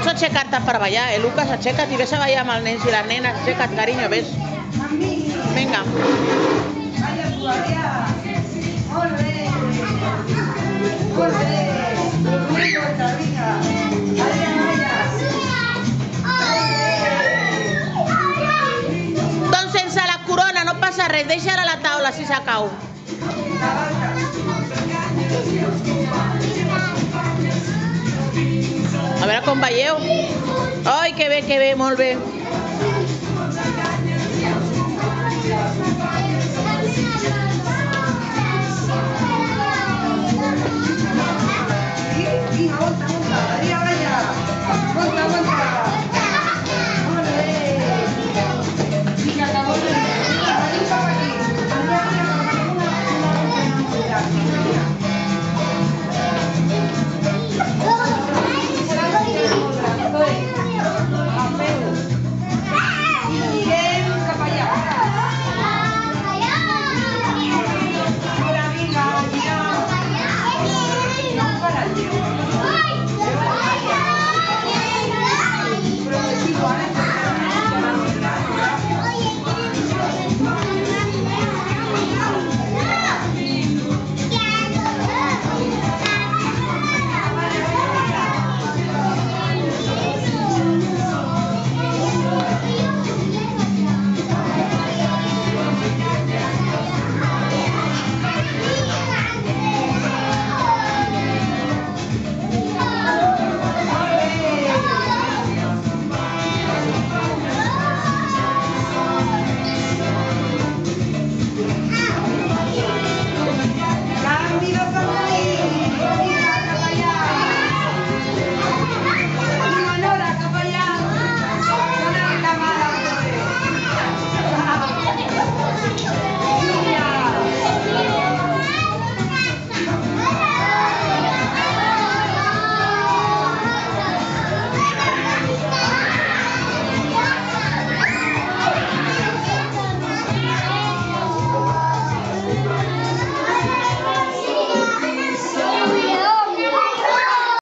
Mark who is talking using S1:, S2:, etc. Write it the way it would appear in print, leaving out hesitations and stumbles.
S1: Pots aixecar-te per ballar, Lucas? Aixeca't i vés a ballar amb els nens i les nenes. Aixeca't, carinyo, vés. Vinga. Doncs sense la corona, no passa res. Deixa-la a la taula, si s'acau. A veure com veieu. Ai, que bé, molt bé.